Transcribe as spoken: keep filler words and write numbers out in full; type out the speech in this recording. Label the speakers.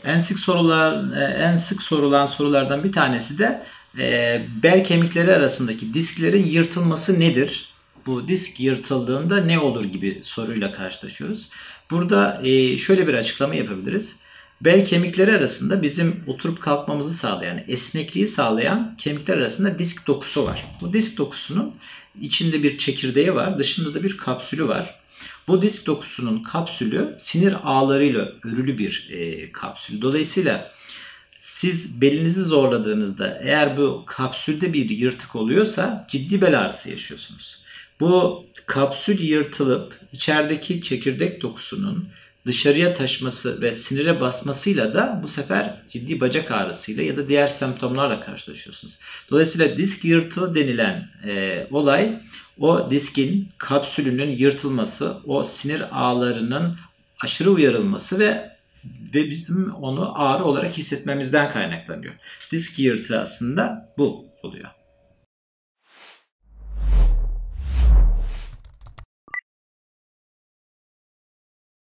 Speaker 1: En sık sorular, e, en sık sorulan sorulardan bir tanesi de e, bel kemikleri arasındaki disklerin yırtılması nedir? Bu disk yırtıldığında ne olur gibi soruyla karşılaşıyoruz. Burada e, şöyle bir açıklama yapabiliriz. Bel kemikleri arasında bizim oturup kalkmamızı sağlayan, esnekliği sağlayan kemikler arasında disk dokusu var. Bu disk dokusunun içinde bir çekirdeği var, dışında da bir kapsülü var. Bu disk dokusunun kapsülü sinir ağlarıyla örülü bir e, kapsül. Dolayısıyla siz belinizi zorladığınızda eğer bu kapsülde bir yırtık oluyorsa ciddi bel ağrısı yaşıyorsunuz. Bu kapsül yırtılıp içerideki çekirdek dokusunun dışarıya taşması ve sinire basmasıyla da bu sefer ciddi bacak ağrısıyla ya da diğer semptomlarla karşılaşıyorsunuz. Dolayısıyla disk yırtığı denilen e, olay o diskin kapsülünün yırtılması, o sinir ağlarının aşırı uyarılması ve ve bizim onu ağrı olarak hissetmemizden kaynaklanıyor. Disk yırtığı aslında bu oluyor.